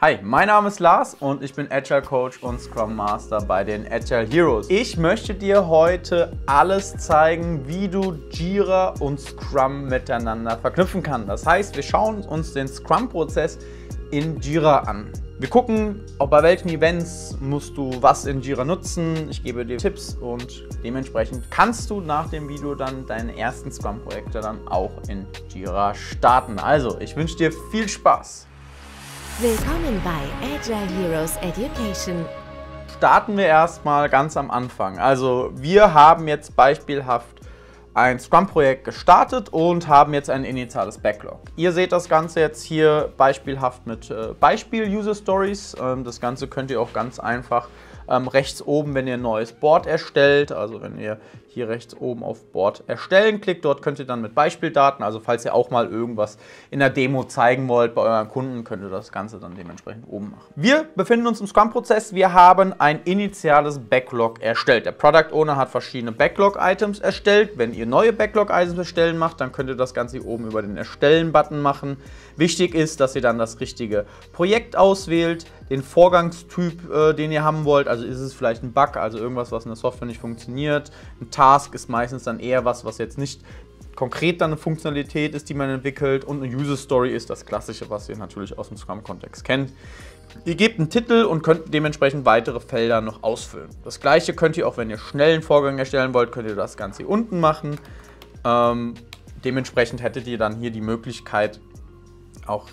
Hi, mein Name ist Lars und ich bin Agile Coach und Scrum Master bei den Agile Heroes. Ich möchte dir heute alles zeigen, wie du Jira und Scrum miteinander verknüpfen kannst. Das heißt, wir schauen uns den Scrum-Prozess in Jira an. Wir gucken, auch bei welchen Events musst du was in Jira nutzen. Ich gebe dir Tipps und dementsprechend kannst du nach dem Video dann deine ersten Scrum-Projekte dann auch in Jira starten. Also, ich wünsche dir viel Spaß. Willkommen bei Agile Heroes Education. Starten wir erstmal ganz am Anfang. Also wir haben jetzt beispielhaft ein Scrum-Projekt gestartet und haben jetzt ein initiales Backlog. Ihr seht das Ganze jetzt hier beispielhaft mit Beispiel-User-Stories. Das Ganze könnt ihr auch ganz einfach rechts oben, wenn ihr ein neues Board erstellt, also wenn ihr hier rechts oben auf Board erstellen klickt, dort könnt ihr dann mit Beispieldaten, also falls ihr auch mal irgendwas in der Demo zeigen wollt bei euren Kunden, könnt ihr das Ganze dann dementsprechend oben machen. Wir befinden uns im Scrum-Prozess, wir haben ein initiales Backlog erstellt. Der Product Owner hat verschiedene Backlog-Items erstellt. Wenn ihr neue Backlog-Items erstellen macht, dann könnt ihr das Ganze hier oben über den Erstellen-Button machen. Wichtig ist, dass ihr dann das richtige Projekt auswählt, den Vorgangstyp, den ihr haben wollt, also ist es vielleicht ein Bug, also irgendwas, was in der Software nicht funktioniert. Ein Task ist meistens dann eher was jetzt nicht konkret dann eine Funktionalität ist, die man entwickelt, und eine User Story ist das Klassische, was ihr natürlich aus dem Scrum-Kontext kennt. Ihr gebt einen Titel und könnt dementsprechend weitere Felder noch ausfüllen. Das Gleiche könnt ihr auch, wenn ihr schnell einen Vorgang erstellen wollt, könnt ihr das Ganze hier unten machen. Dementsprechend hättet ihr dann hier die Möglichkeit, auch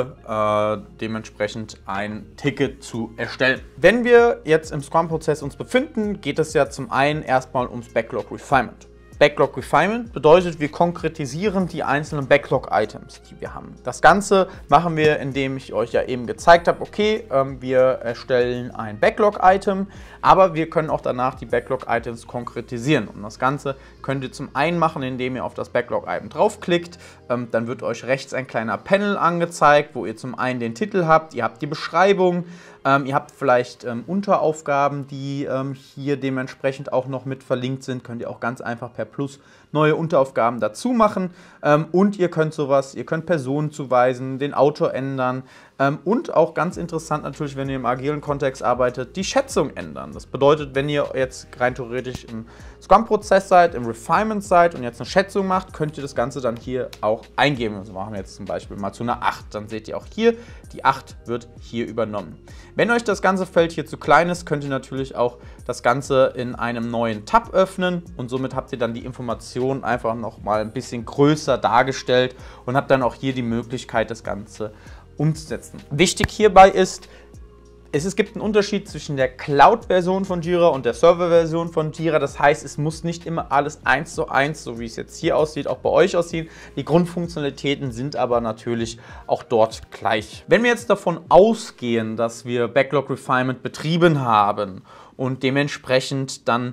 hier dementsprechend ein Ticket zu erstellen. Wenn wir jetzt im Scrum-Prozess uns befinden, geht es ja zum einen erstmal ums Backlog Refinement. Backlog Refinement bedeutet, wir konkretisieren die einzelnen Backlog-Items, die wir haben. Das Ganze machen wir, indem ich euch ja eben gezeigt habe, okay, wir erstellen ein Backlog-Item, aber wir können auch danach die Backlog-Items konkretisieren. Und das Ganze könnt ihr zum einen machen, indem ihr auf das Backlog-Item draufklickt. Dann wird euch rechts ein kleiner Panel angezeigt, wo ihr zum einen den Titel habt, ihr habt die Beschreibung, ihr habt vielleicht Unteraufgaben, die hier dementsprechend auch noch mit verlinkt sind. Könnt ihr auch ganz einfach per Plus neue Unteraufgaben dazu machen. Und ihr könnt sowas, ihr könnt Personen zuweisen, den Autor ändern und auch ganz interessant natürlich, wenn ihr im agilen Kontext arbeitet, die Schätzung ändern. Das bedeutet, wenn ihr jetzt rein theoretisch im Scrum-Prozess seid, im Refinement seid und jetzt eine Schätzung macht, könnt ihr das Ganze dann hier auch eingeben. Also machen wir jetzt zum Beispiel mal zu einer 8. Dann seht ihr auch hier, die 8 wird hier übernommen. Wenn euch das ganze Feld hier zu klein ist, könnt ihr natürlich auch das Ganze in einem neuen Tab öffnen und somit habt ihr dann die Informationen einfach noch mal ein bisschen größer dargestellt und habt dann auch hier die Möglichkeit, das Ganze umzusetzen. Wichtig hierbei ist, es gibt einen Unterschied zwischen der Cloud-Version von Jira und der Server-Version von Jira. Das heißt, es muss nicht immer alles 1:1, so wie es jetzt hier aussieht, auch bei euch aussehen. Die Grundfunktionalitäten sind aber natürlich auch dort gleich. Wenn wir jetzt davon ausgehen, dass wir Backlog Refinement betrieben haben und dementsprechend dann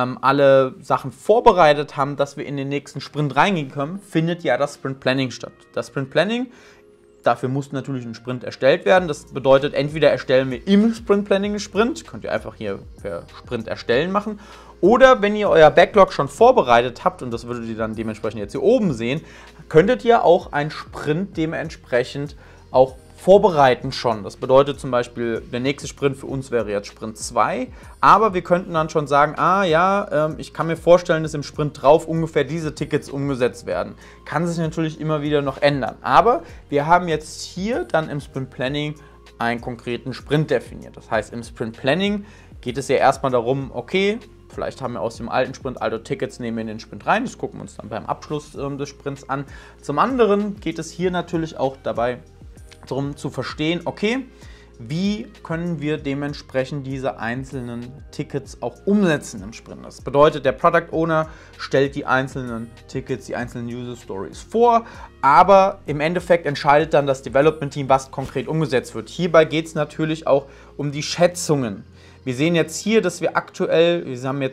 alle Sachen vorbereitet haben, dass wir in den nächsten Sprint reingehen können, findet ja das Sprint Planning statt. Das Sprint Planning, dafür muss natürlich ein Sprint erstellt werden. Das bedeutet, entweder erstellen wir im Sprint Planning einen Sprint, könnt ihr einfach hier per Sprint erstellen machen, oder wenn ihr euer Backlog schon vorbereitet habt, und das würdet ihr dann dementsprechend jetzt hier oben sehen, könntet ihr auch einen Sprint dementsprechend auch vorbereiten schon. Das bedeutet zum Beispiel, der nächste Sprint für uns wäre jetzt Sprint 2, aber wir könnten dann schon sagen, ich kann mir vorstellen, dass im Sprint drauf ungefähr diese Tickets umgesetzt werden. Kann sich natürlich immer wieder noch ändern, aber wir haben jetzt hier dann im Sprint Planning einen konkreten Sprint definiert. Das heißt, im Sprint Planning geht es ja erstmal darum, okay, vielleicht haben wir aus dem alten Sprint alte Tickets, nehmen wir in den Sprint rein, das gucken wir uns dann beim Abschluss des Sprints an. Zum anderen geht es hier natürlich auch dabei darum zu verstehen, okay, wie können wir dementsprechend diese einzelnen Tickets auch umsetzen im Sprint. Das bedeutet, der Product Owner stellt die einzelnen Tickets, die einzelnen User Stories vor, aber im Endeffekt entscheidet dann das Development Team, was konkret umgesetzt wird. Hierbei geht es natürlich auch um die Schätzungen. Wir sehen jetzt hier, dass wir aktuell,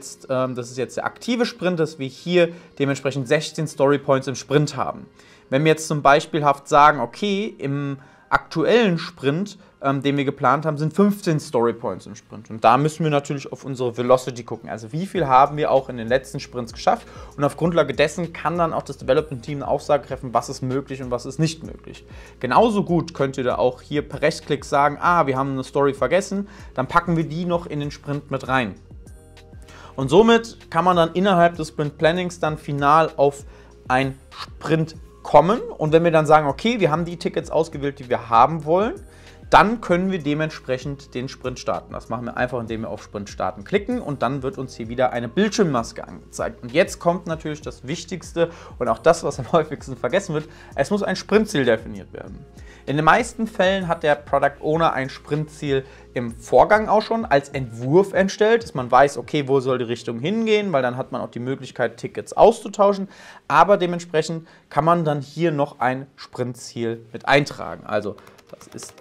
das ist jetzt der aktive Sprint, dass wir hier dementsprechend 16 Story Points im Sprint haben. Wenn wir jetzt zum Beispielhaft sagen, okay, im aktuellen Sprint, den wir geplant haben, sind 15 Story Points im Sprint. Und da müssen wir natürlich auf unsere Velocity gucken. Also wie viel haben wir auch in den letzten Sprints geschafft. Und auf Grundlage dessen kann dann auch das Development Team eine Aussage treffen, was ist möglich und was ist nicht möglich. Genauso gut könnt ihr da auch hier per Rechtsklick sagen, wir haben eine Story vergessen, dann packen wir die noch in den Sprint mit rein. Und somit kann man dann innerhalb des Sprint Plannings dann final auf ein Sprint kommen. Und wenn wir dann sagen, okay, wir haben die Tickets ausgewählt, die wir haben wollen, dann können wir dementsprechend den Sprint starten. Das machen wir einfach, indem wir auf Sprint starten klicken und dann wird uns hier wieder eine Bildschirmmaske angezeigt. Und jetzt kommt natürlich das Wichtigste und auch das, was am häufigsten vergessen wird. Es muss ein Sprintziel definiert werden. In den meisten Fällen hat der Product Owner ein Sprintziel im Vorgang auch schon als Entwurf entstellt, dass man weiß, okay, wo soll die Richtung hingehen, weil dann hat man auch die Möglichkeit, Tickets auszutauschen. Aber dementsprechend kann man dann hier noch ein Sprintziel mit eintragen. Also das ist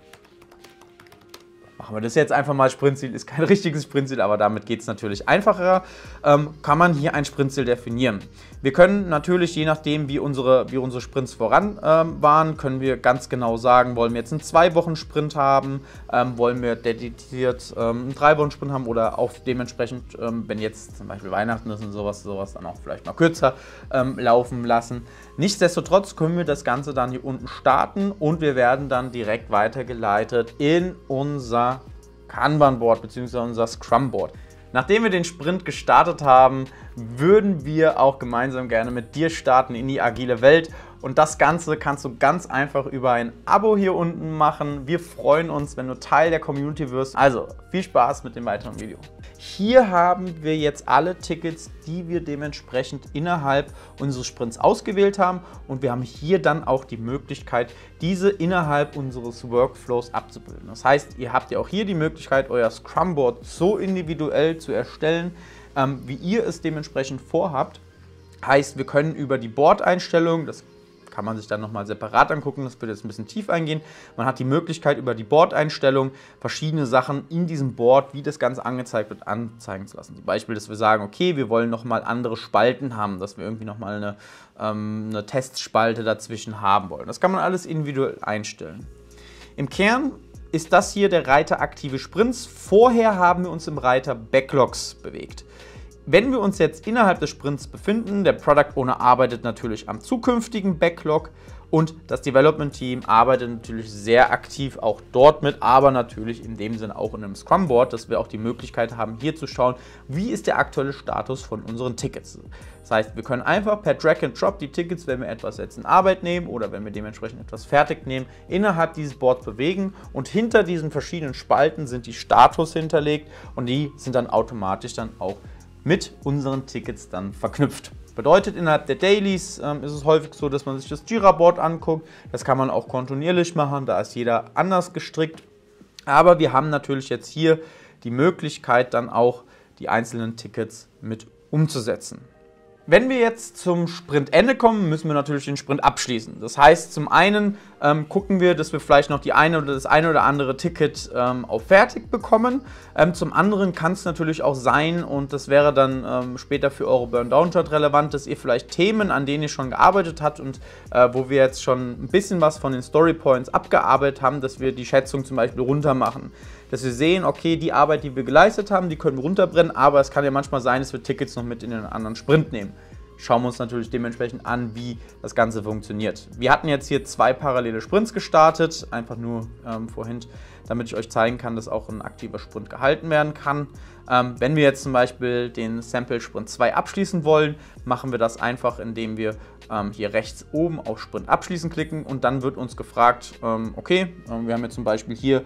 machen wir das jetzt einfach mal, Sprintziel ist kein richtiges Sprintziel, aber damit geht es natürlich einfacher, kann man hier ein Sprintziel definieren. Wir können natürlich, je nachdem wie unsere Sprints voran waren, können wir ganz genau sagen, wollen wir jetzt einen 2-Wochen-Sprint haben, wollen wir dediziert einen 3-Wochen-Sprint haben oder auch dementsprechend, wenn jetzt zum Beispiel Weihnachten ist und sowas dann auch vielleicht mal kürzer laufen lassen. Nichtsdestotrotz können wir das Ganze dann hier unten starten und wir werden dann direkt weitergeleitet in unser Kanban-Board bzw. unser Scrum-Board. Nachdem wir den Sprint gestartet haben, würden wir auch gemeinsam gerne mit dir starten in die agile Welt. Und das Ganze kannst du ganz einfach über ein Abo hier unten machen. Wir freuen uns, wenn du Teil der Community wirst. Also viel Spaß mit dem weiteren Video. Hier haben wir jetzt alle Tickets, die wir dementsprechend innerhalb unseres Sprints ausgewählt haben. Und wir haben hier dann auch die Möglichkeit, diese innerhalb unseres Workflows abzubilden. Das heißt, ihr habt ja auch hier die Möglichkeit, euer Scrum-Board so individuell zu erstellen, wie ihr es dementsprechend vorhabt. Heißt, wir können über die Board-Einstellungen, das kann man sich dann nochmal separat angucken, das würde jetzt ein bisschen tief eingehen. Man hat die Möglichkeit, über die Board-Einstellung verschiedene Sachen in diesem Board, wie das Ganze angezeigt wird, anzeigen zu lassen. Zum Beispiel, dass wir sagen, okay, wir wollen nochmal andere Spalten haben, dass wir irgendwie nochmal eine Testspalte dazwischen haben wollen. Das kann man alles individuell einstellen. Im Kern ist das hier der Reiter aktive Sprints. Vorher haben wir uns im Reiter Backlogs bewegt. Wenn wir uns jetzt innerhalb des Sprints befinden, der Product Owner arbeitet natürlich am zukünftigen Backlog und das Development Team arbeitet natürlich sehr aktiv auch dort mit, aber natürlich in dem Sinne auch in einem Scrum Board, dass wir auch die Möglichkeit haben, hier zu schauen, wie ist der aktuelle Status von unseren Tickets. Das heißt, wir können einfach per Drag and Drop die Tickets, wenn wir etwas jetzt in Arbeit nehmen oder wenn wir dementsprechend etwas fertig nehmen, innerhalb dieses Boards bewegen und hinter diesen verschiedenen Spalten sind die Status hinterlegt und die sind dann automatisch dann auch mit unseren Tickets dann verknüpft. Bedeutet, innerhalb der Dailies ist es häufig so, dass man sich das Jira-Board anguckt. Das kann man auch kontinuierlich machen, da ist jeder anders gestrickt. Aber wir haben natürlich jetzt hier die Möglichkeit, dann auch die einzelnen Tickets mit umzusetzen. Wenn wir jetzt zum Sprintende kommen, müssen wir natürlich den Sprint abschließen. Das heißt, zum einen gucken wir, dass wir vielleicht noch das eine oder andere Ticket auf fertig bekommen. Zum anderen kann es natürlich auch sein, und das wäre dann später für eure Burn-Down-Chart relevant, dass ihr vielleicht Themen, an denen ihr schon gearbeitet habt und wo wir jetzt schon ein bisschen was von den Story Points abgearbeitet haben, dass wir die Schätzung zum Beispiel runter machen. Dass wir sehen, okay, die Arbeit, die wir geleistet haben, die können wir runterbrennen, aber es kann ja manchmal sein, dass wir Tickets noch mit in den anderen Sprint nehmen. Schauen wir uns natürlich dementsprechend an, wie das Ganze funktioniert. Wir hatten jetzt hier 2 parallele Sprints gestartet, einfach nur vorhin, damit ich euch zeigen kann, dass auch ein aktiver Sprint gehalten werden kann. Wenn wir jetzt zum Beispiel den Sample Sprint 2 abschließen wollen, machen wir das einfach, indem wir hier rechts oben auf Sprint abschließen klicken und dann wird uns gefragt, okay, wir haben jetzt zum Beispiel hier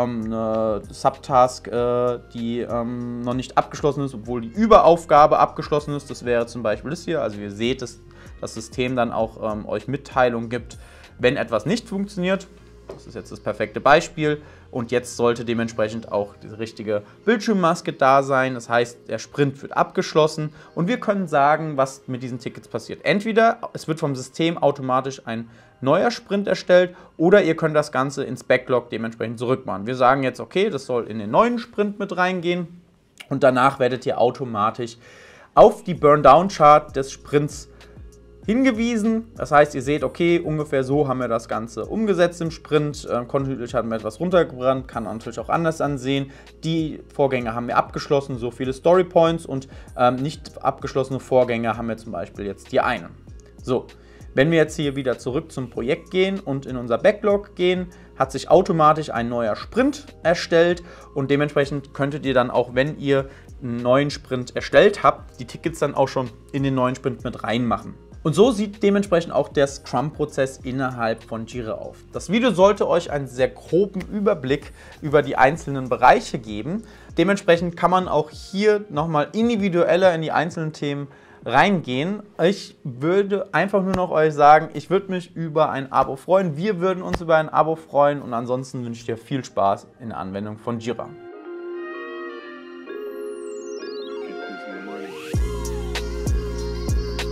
eine Subtask, die noch nicht abgeschlossen ist, obwohl die Überaufgabe abgeschlossen ist. Das wäre zum Beispiel das hier. Also ihr seht, dass das System dann auch euch Mitteilung gibt, wenn etwas nicht funktioniert. Das ist jetzt das perfekte Beispiel und jetzt sollte dementsprechend auch die richtige Bildschirmmaske da sein. Das heißt, der Sprint wird abgeschlossen und wir können sagen, was mit diesen Tickets passiert. Entweder es wird vom System automatisch ein neuer Sprint erstellt oder ihr könnt das Ganze ins Backlog dementsprechend zurückmachen. Wir sagen jetzt, okay, das soll in den neuen Sprint mit reingehen und danach werdet ihr automatisch auf die Burn-Down-Chart des Sprints hingewiesen. Das heißt, ihr seht, okay, ungefähr so haben wir das Ganze umgesetzt im Sprint. Kontinuierlich hatten wir etwas runtergebrannt, kann natürlich auch anders ansehen. Die Vorgänge haben wir abgeschlossen, so viele Storypoints, und nicht abgeschlossene Vorgänge haben wir zum Beispiel jetzt hier einen. So, wenn wir jetzt hier wieder zurück zum Projekt gehen und in unser Backlog gehen, hat sich automatisch ein neuer Sprint erstellt und dementsprechend könntet ihr dann auch, wenn ihr einen neuen Sprint erstellt habt, die Tickets dann auch schon in den neuen Sprint mit reinmachen. Und so sieht dementsprechend auch der Scrum-Prozess innerhalb von Jira auf. Das Video sollte euch einen sehr groben Überblick über die einzelnen Bereiche geben. Dementsprechend kann man auch hier nochmal individueller in die einzelnen Themen reingehen. Ich würde einfach nur noch euch sagen, ich würde mich über ein Abo freuen. Wir würden uns über ein Abo freuen und ansonsten wünsche ich dir viel Spaß in der Anwendung von Jira.